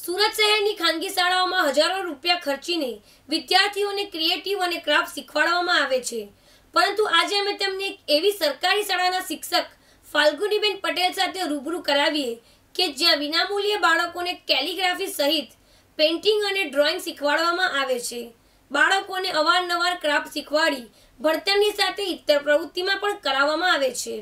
સુરત શહેરની ખાનગી શાળાઓમાં હજારો રૂપિયા ખર્ચીને વિદ્યાર્થીઓને ક્રિએટિવ અને ક્રાફ્ટ શીખવાડવામાં આવે છે, પરંતુ આજે અમે તમને એક એવી સરકારી શાળાના શિક્ષક ફાલ્ગુનીબેન પટેલ સાથે રૂબરૂ કરાવીએ કે જ્યાં વિનામૂલ્યે બાળકોને કેલિગ્રાફી સહિત પેઇન્ટિંગ અને ડ્રોઈંગ શીખવાડવામાં આવે છે। બાળકોને અવારનવાર ક્રાફ્ટ શીખવાડી ભણતરની સાથે ઇતર પ્રવૃત્તિમાં પણ કરાવવામાં આવે છે।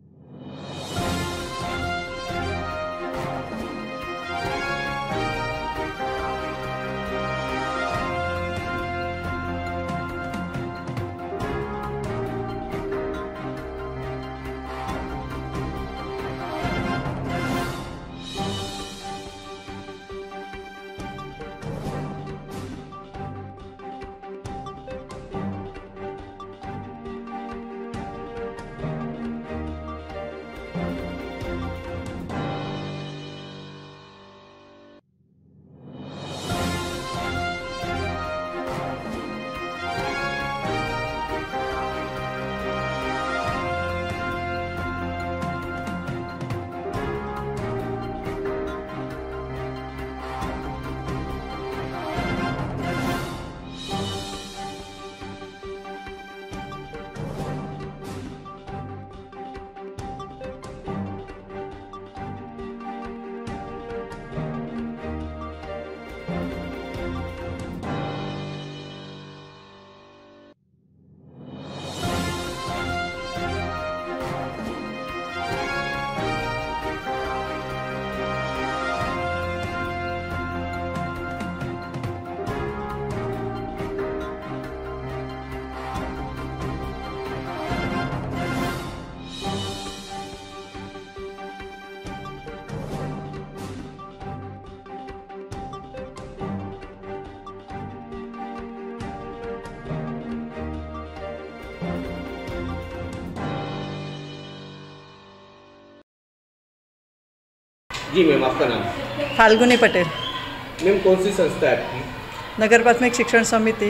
जी मैम, आपका नाम? फाल्गुनी पटेल। मैम, कौन सी संस्था है आपकी? नगर प्राथमिक शिक्षण समिति।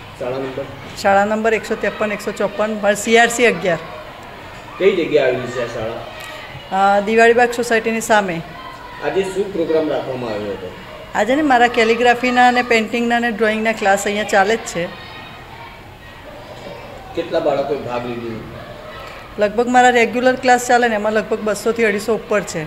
शाला नंबर 153 154 CRC 11। कई जगह आवेली છે આ શાળા? દિવાળીબાગ સોસાયટીની સામે। આજે શું પ્રોગ્રામ રાખવામાં આવ્યો હતો? આજે ને મારા કેલિગ્રાફીના અને પેઇન્ટિંગના અને ડ્રોઈંગના ક્લાસ અહીંયા ચાલે જ છે। કેટલા બાળકોએ ભાગ લીધો? લગભગ મારા રેગ્યુલર ક્લાસ ચાલે ને એમાં લગભગ 200 થી 250 ઉપર છે।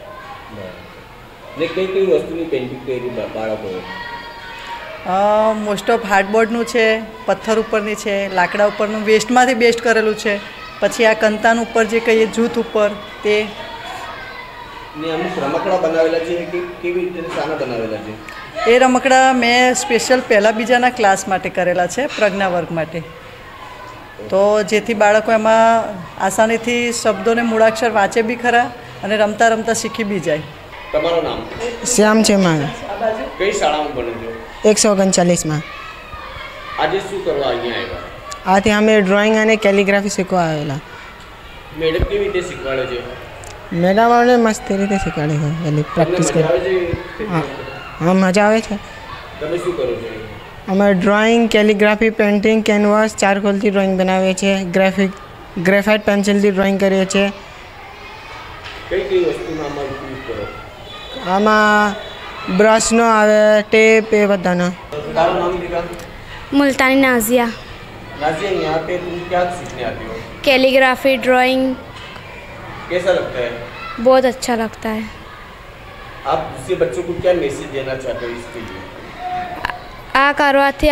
ને કઈ કઈ વસ્તુની પેઇન્ટિંગ કરી બાળકોએ? મોસ્ટ ઓફ હાર્ડબોર્ડનું છે, પથ્થર ઉપરની છે, લાકડા ઉપરનું વેસ્ટમાંથી બેસ્ટ કરેલું છે, પછી આ કંતાન ઉપર જે કહીએ જૂથ ઉપર તે ને અમુક રમકડા બનાવેલા છે કે કેવી રીતે શાના બનાવેલા છે? એ રમકડા મેં સ્પેશિયલ પહેલા બીજાના ક્લાસ માટે કરેલા છે, પ્રજ્ઞા વર્ગ માટે, તો જેથી બાળકો એમાં આસાનીથી શબ્દોને મૂળાક્ષર વાંચે બી ખરા અને રમતા રમતા શીખી બી જાય। તમારું નામ? શ્યામ છે મારું। કઈ શાળામાં ભણો છો? 139માં। આજે શું કરવા અહીંયા આવ્યા? આથી અમે ડ્રોઈંગ અને કેલિગ્રાફી શીખવા આવેલા। મેડમ કેવી રીતે શીખવાડે છે? મેડમ અમને મસ્ત રીતે શીખવાડે છે, એટલે પ્રેક્ટિસ કરી। હા, મજા આવે છે। તમે શું કરો છો? અમે ડ્રોઈંગ, કેલિગ્રાફી, પેઇન્ટિંગ, કેનવાસ, ચારકોલથી ડ્રોઈંગ બનાવીએ છીએ, ગ્રેફાઇટ પેન્સિલથી ડ્રોઈંગ કરીએ છીએ। કઈ કઈ વસ્તુનો આમાં ઉપયોગ કરો? આમાં બ્રશનો આવે, ટેપ, એ બધાનો। તારું नाम दिखा? मुल्तानी नाजिया। नाजिया, यहाँ पे तुम क्या सीखने आती हो? Calligraphy, drawing. कैसा लगता है? बहुत अच्छा लगता है। आप दूसरे बच्चों को क्या मैसेज देना चाहते हो इसके लिए? આ કરવાથી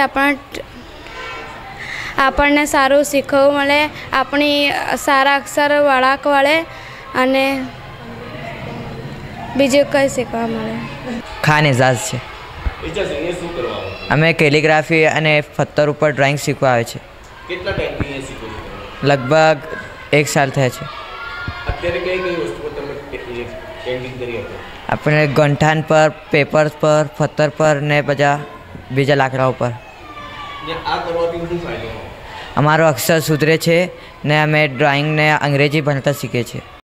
આપણને સારું શીખવું મળે, આપણી સારા અક્ષર વળાંક વળે અને બીજું કંઈ શીખવા મળે। ખાન એઝાઝ છે। અમે કેલિગ્રાફી અને પથ્થર ઉપર ડ્રોઈંગ શીખવા આવે છે। કેટલા ટાઈમથી અહીંયા શીખો છો? લગભગ 1 સાલ થયા છે। અત્યારે કઈ કઈ વસ્તુઓ તમે પેઇન્ટિંગ કરી હતી? આપણે ગંઠાન પર, પેપર પર, પથ્થર પર ને બીજા લાકડા ઉપર। આ કરવાથી શું ફાયદો? અમારો અક્ષર સુધરે છે ને અમે ડ્રોઈંગ ને અંગ્રેજી ભણતા શીખીએ છીએ।